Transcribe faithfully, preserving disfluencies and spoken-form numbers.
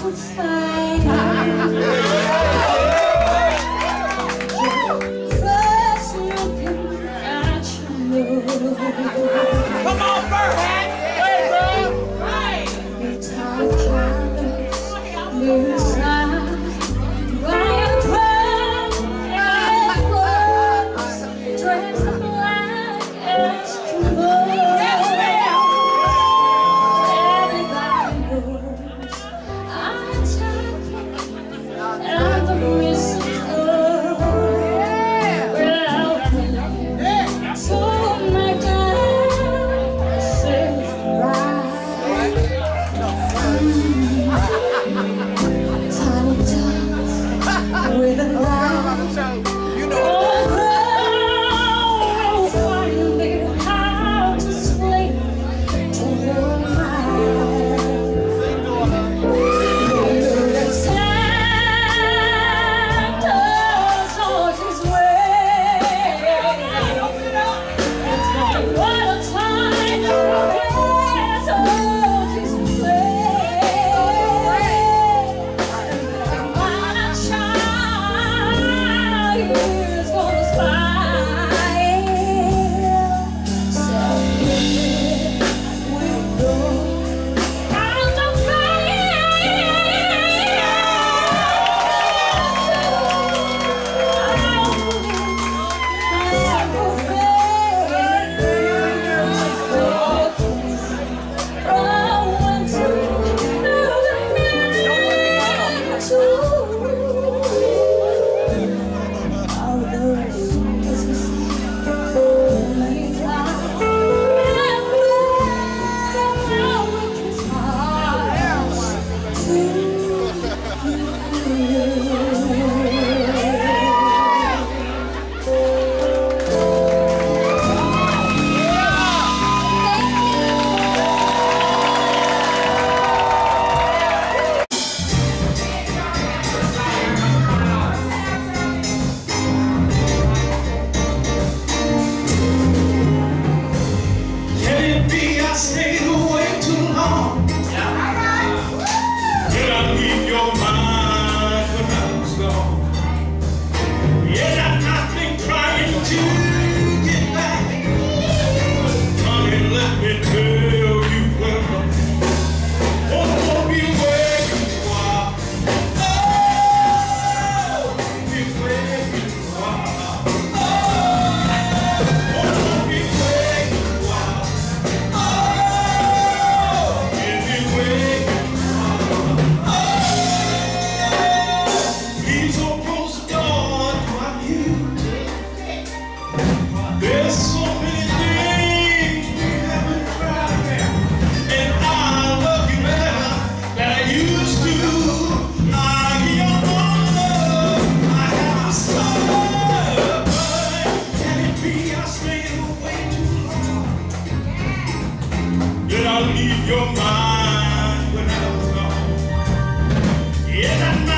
to find first looking at you. Come on, Bert! Hey, bro! Right! It's our colors, inside, by a crowd and clothes, dressed black as tomorrow. Yes, ma'am! Everybody knows I'm talking, and the mistletoe. Well, so my God says right. Tiny tots with a light. You know Oh, girl, find it hard to explain to your mind. Santa's on his way. It's like what a time, yes, oh, his play. What a child is gonna smile. So we go out to Leave your mind when I was gone. Yeah, that